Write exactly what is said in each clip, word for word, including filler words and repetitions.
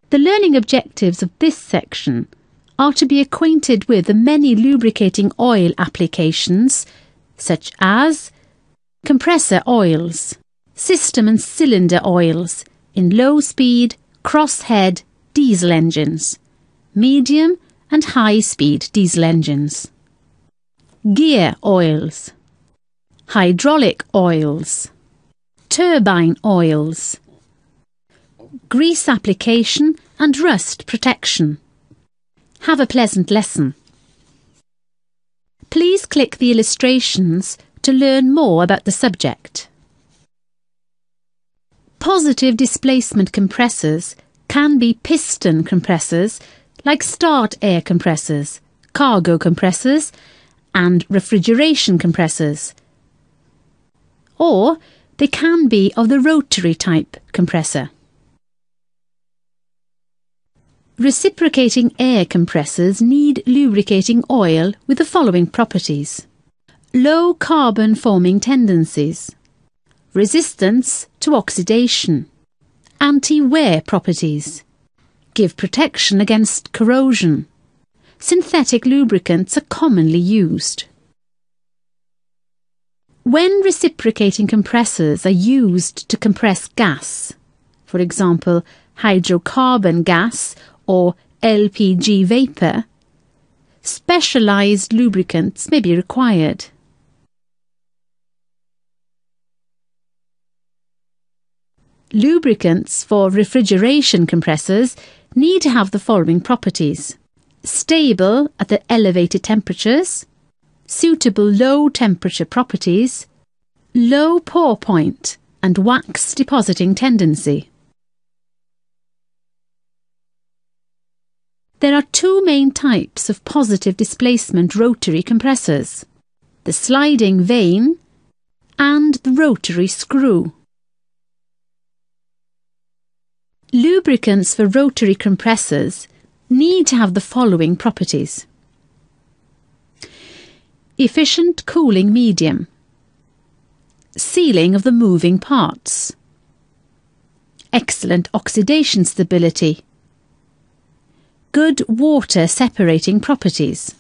The learning objectives of this section are to be acquainted with the many lubricating oil applications, such as compressor oils, system and cylinder oils in low-speed, crosshead diesel engines, medium and high-speed diesel engines, gear oils, hydraulic oils, turbine oils, grease application and rust protection. Have a pleasant lesson. Please click the illustrations to learn more about the subject. Positive displacement compressors can be piston compressors like start air compressors, cargo compressors and refrigeration compressors. Or they can be of the rotary type compressor. Reciprocating air compressors need lubricating oil with the following properties: low carbon forming tendencies, resistance to oxidation, anti-wear properties, give protection against corrosion. Synthetic lubricants are commonly used. When reciprocating compressors are used to compress gas, for example hydrocarbon gas or L P G vapour, specialised lubricants may be required. Lubricants for refrigeration compressors need to have the following properties: stable at the elevated temperatures, suitable low temperature properties, low pour point and wax depositing tendency. There are two main types of positive displacement rotary compressors: the sliding vane and the rotary screw. Lubricants for rotary compressors need to have the following properties: efficient cooling medium, sealing of the moving parts, excellent oxidation stability, good water separating properties.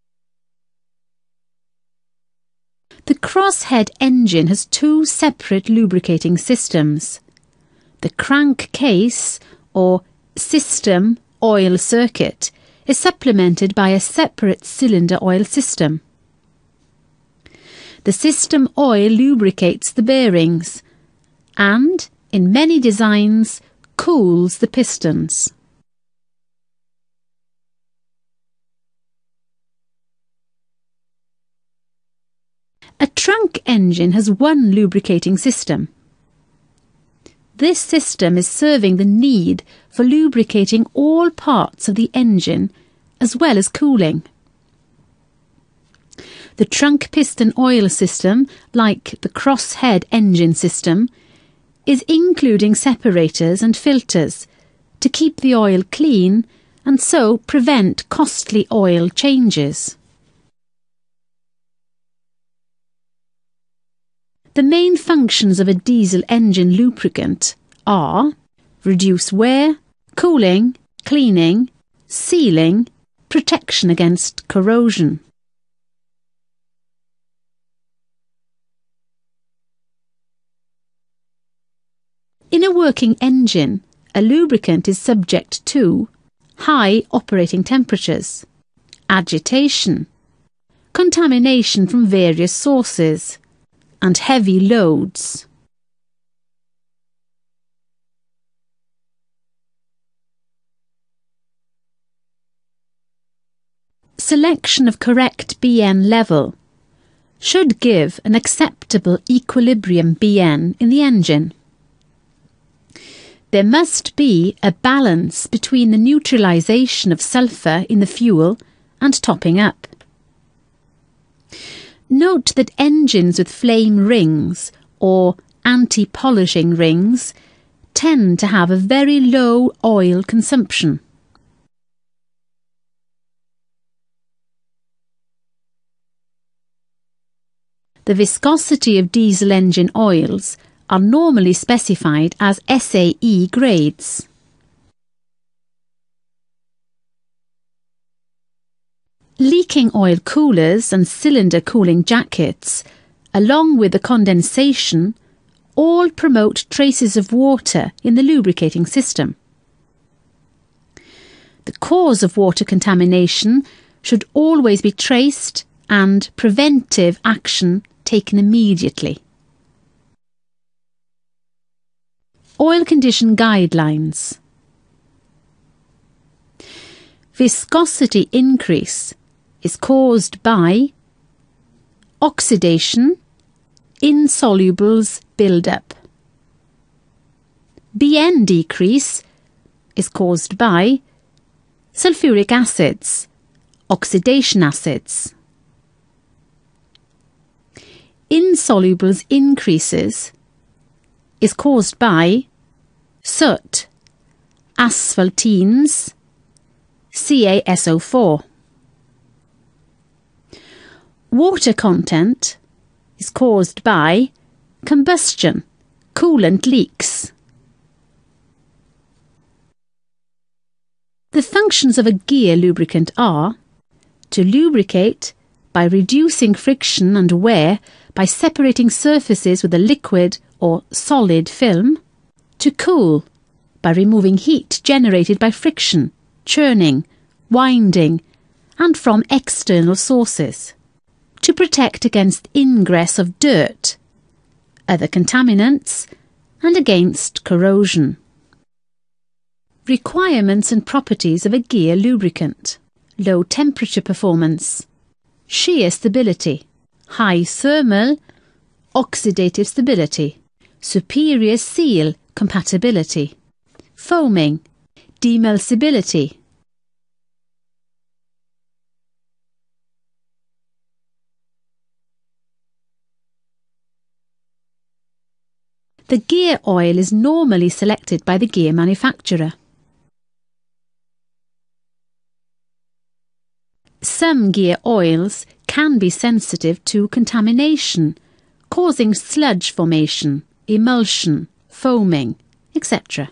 The Crosshead engine has two separate lubricating systems. The crankcase or system oil circuit is supplemented by a separate cylinder oil system. The system oil lubricates the bearings and, in many designs, cools the pistons. A trunk engine has one lubricating system. This system is serving the need for lubricating all parts of the engine as well as cooling. The trunk piston oil system, like the Crosshead engine system, is including separators and filters to keep the oil clean and so prevent costly oil changes. The main functions of a diesel engine lubricant are reduce wear, cooling, cleaning, sealing, protection against corrosion. In a working engine, a lubricant is subject to high operating temperatures, agitation, contamination from various sources, and heavy loads. Selection of correct B N level should give an acceptable equilibrium B N in the engine. There must be a balance between the neutralisation of sulphur in the fuel and topping up. Note that engines with flame rings or anti-polishing rings tend to have a very low oil consumption. The viscosity of diesel engine oils are normally specified as S A E grades. Leaking oil coolers and cylinder cooling jackets, along with the condensation, all promote traces of water in the lubricating system. The cause of water contamination should always be traced and preventive action taken immediately. Oil condition guidelines. Viscosity increase is caused by oxidation, insolubles build-up. B N decrease is caused by sulfuric acids, oxidation acids. Insolubles increases is caused by soot, asphaltenes, C A S O four. Water content is caused by combustion, coolant leaks. The functions of a gear lubricant are to lubricate by reducing friction and wear by separating surfaces with a liquid or solid film, to cool by removing heat generated by friction, churning, winding, and from external sources, to protect against ingress of dirt, other contaminants, and against corrosion. Requirements and properties of a gear lubricant: low temperature performance, shear stability, high thermal, oxidative stability, superior seal compatibility, foaming, demulsibility. The gear oil is normally selected by the gear manufacturer. Some gear oils can be sensitive to contamination, causing sludge formation, emulsion, foaming, et cetera.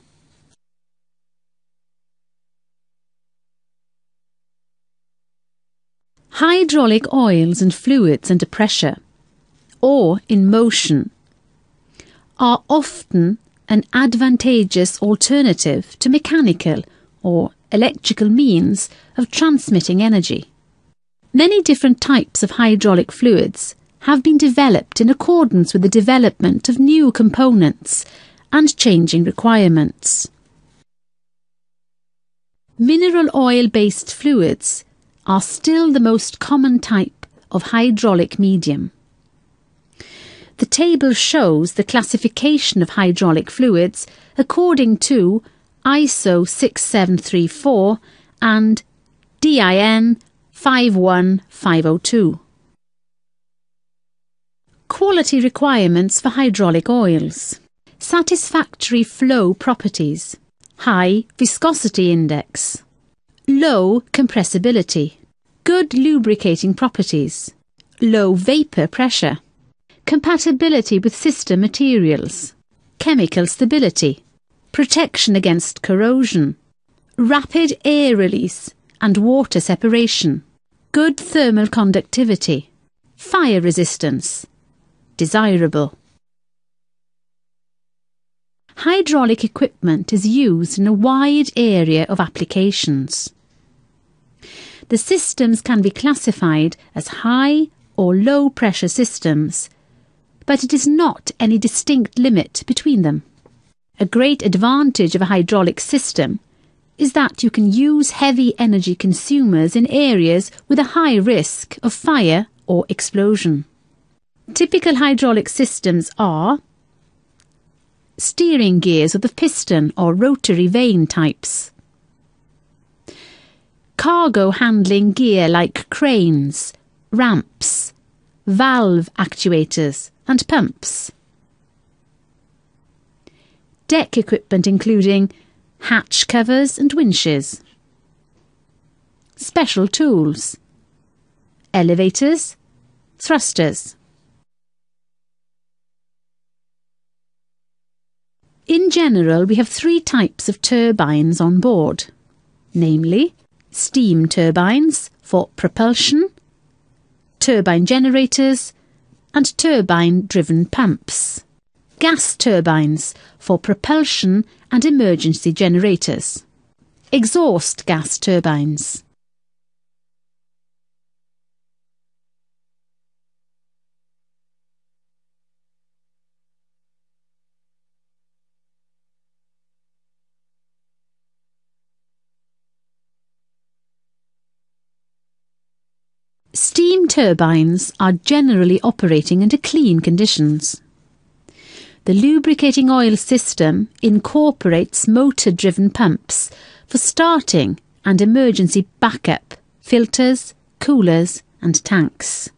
Hydraulic oils and fluids under pressure, or in motion, are often an advantageous alternative to mechanical or electrical means of transmitting energy. Many different types of hydraulic fluids have been developed in accordance with the development of new components and changing requirements. Mineral oil-based fluids are still the most common type of hydraulic medium. The table shows the classification of hydraulic fluids according to I S O six seven three four and D I N five one five oh two. Quality requirements for hydraulic oils: satisfactory flow properties, high viscosity index, low compressibility, good lubricating properties, low vapor pressure, compatibility with system materials, chemical stability, protection against corrosion, rapid air release and water separation, good thermal conductivity, fire resistance, desirable. Hydraulic equipment is used in a wide area of applications. The systems can be classified as high or low pressure systems, but it is not any distinct limit between them. A great advantage of a hydraulic system is that you can use heavy energy consumers in areas with a high risk of fire or explosion. Typical hydraulic systems are steering gears of the piston or rotary vane types, cargo handling gear like cranes, ramps, valve actuators and pumps, deck equipment including hatch covers and winches, special tools, elevators, thrusters. In general, we have three types of turbines on board, namely steam turbines, for propulsion, turbine generators and turbine-driven pumps. Gas turbines for propulsion and emergency generators. Exhaust gas turbines. Steam turbines are generally operating under clean conditions. The lubricating oil system incorporates motor-driven pumps for starting and emergency backup, filters, coolers and tanks.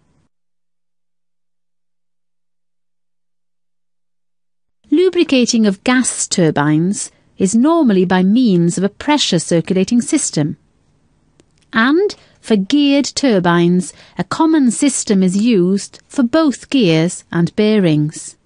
Lubricating of gas turbines is normally by means of a pressure circulating system, and for geared turbines, a common system is used for both gears and bearings.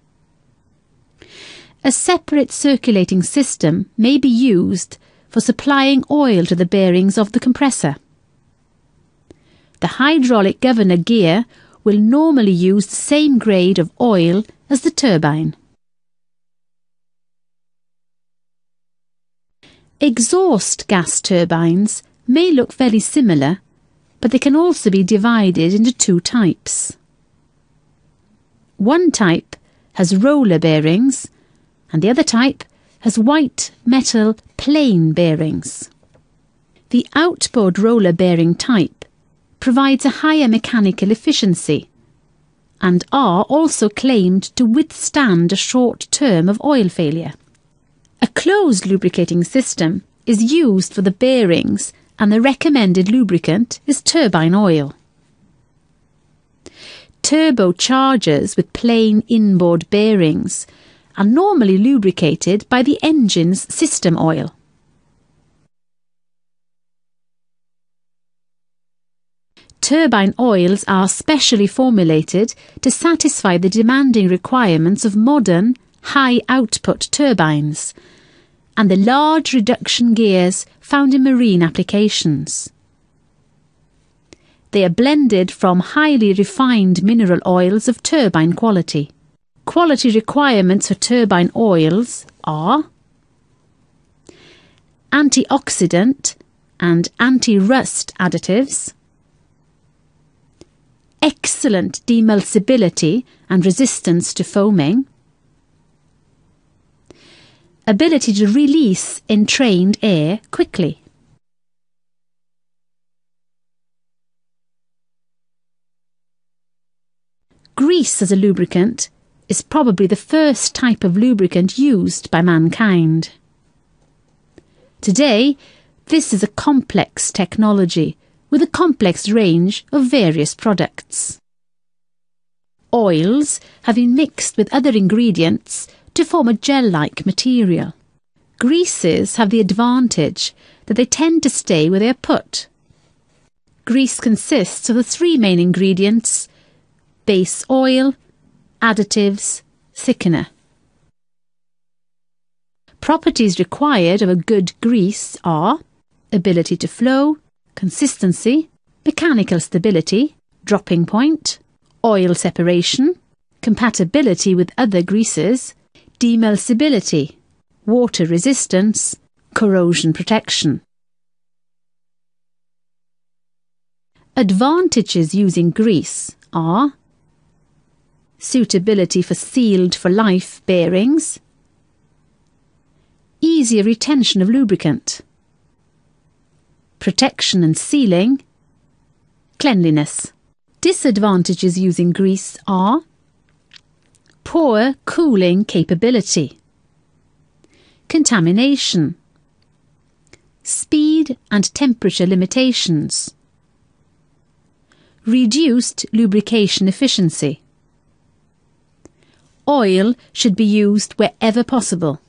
A separate circulating system may be used for supplying oil to the bearings of the compressor. The hydraulic governor gear will normally use the same grade of oil as the turbine. Exhaust gas turbines may look very similar, but they can also be divided into two types. One type has roller bearings, and the other type has white metal plain bearings. The outboard roller bearing type provides a higher mechanical efficiency and are also claimed to withstand a short term of oil failure. A closed lubricating system is used for the bearings, and the recommended lubricant is turbine oil. Turbochargers with plain inboard bearings are normally lubricated by the engine's system oil. Turbine oils are specially formulated to satisfy the demanding requirements of modern, high-output turbines and the large reduction gears found in marine applications. They are blended from highly refined mineral oils of turbine quality. Quality requirements for turbine oils are antioxidant and anti-rust additives, excellent demulsibility and resistance to foaming, ability to release entrained air quickly. Grease as a lubricant is probably the first type of lubricant used by mankind. Today, this is a complex technology with a complex range of various products. Oils have been mixed with other ingredients to form a gel-like material. Greases have the advantage that they tend to stay where they are put. Grease consists of the three main ingredients: base oil, additives, thickener. Properties required of a good grease are ability to flow, consistency, mechanical stability, dropping point, oil separation, compatibility with other greases, demulsibility, water resistance, corrosion protection. Advantages using grease are suitability for sealed for life bearings, easier retention of lubricant, protection and sealing, cleanliness. Disadvantages using grease are poor cooling capability, contamination, speed and temperature limitations, reduced lubrication efficiency. Oil should be used wherever possible.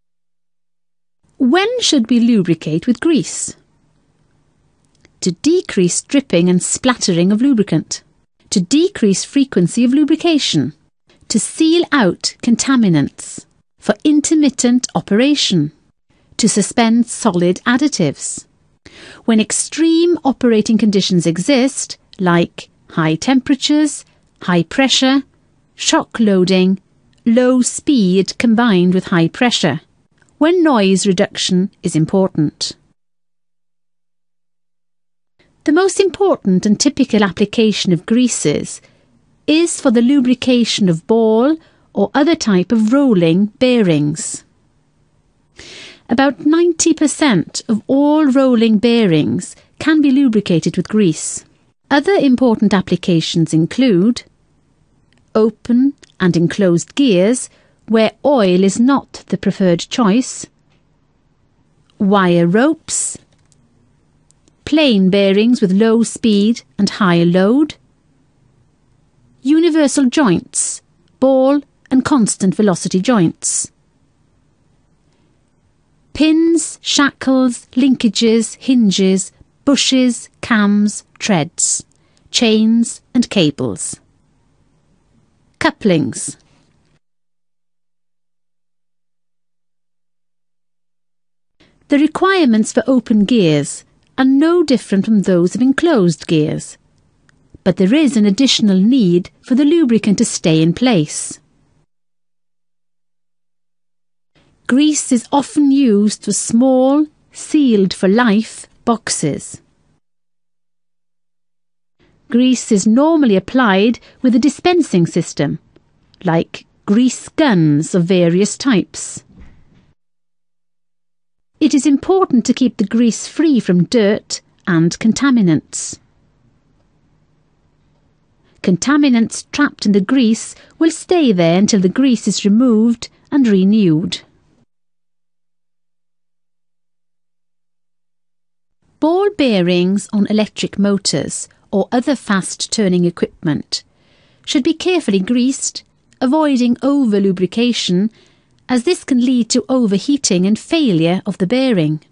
When should we lubricate with grease? To decrease dripping and splattering of lubricant, to decrease frequency of lubrication, to seal out contaminants, for intermittent operation, to suspend solid additives, When extreme operating conditions exist, like high temperatures, high pressure, shock loading, low speed combined with high pressure, when noise reduction is important. The most important and typical application of greases is for the lubrication of ball or other type of rolling bearings. About ninety percent of all rolling bearings can be lubricated with grease. Other important applications include open and enclosed gears where oil is not the preferred choice, wire ropes, plain bearings with low speed and high load, universal joints, ball and constant velocity joints, pins, shackles, linkages, hinges, bushes, cams, treads, chains and cables. Couplings. The requirements for open gears are no different from those of enclosed gears, but there is an additional need for the lubricant to stay in place. Grease is often used for small, sealed for life boxes. Grease is normally applied with a dispensing system, like grease guns of various types. It is important to keep the grease free from dirt and contaminants. Contaminants trapped in the grease will stay there until the grease is removed and renewed. Ball bearings on electric motors or other fast-turning equipment should be carefully greased, avoiding over-lubrication, as this can lead to overheating and failure of the bearing.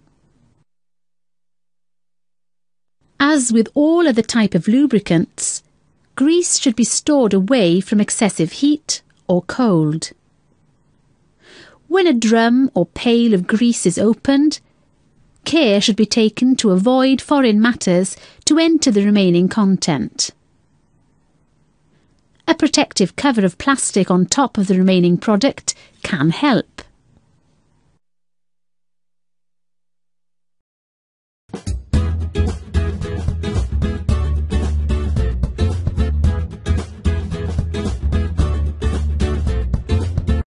As with all other type of lubricants, grease should be stored away from excessive heat or cold. When a drum or pail of grease is opened, care should be taken to avoid foreign matters to enter the remaining content. A protective cover of plastic on top of the remaining product can help.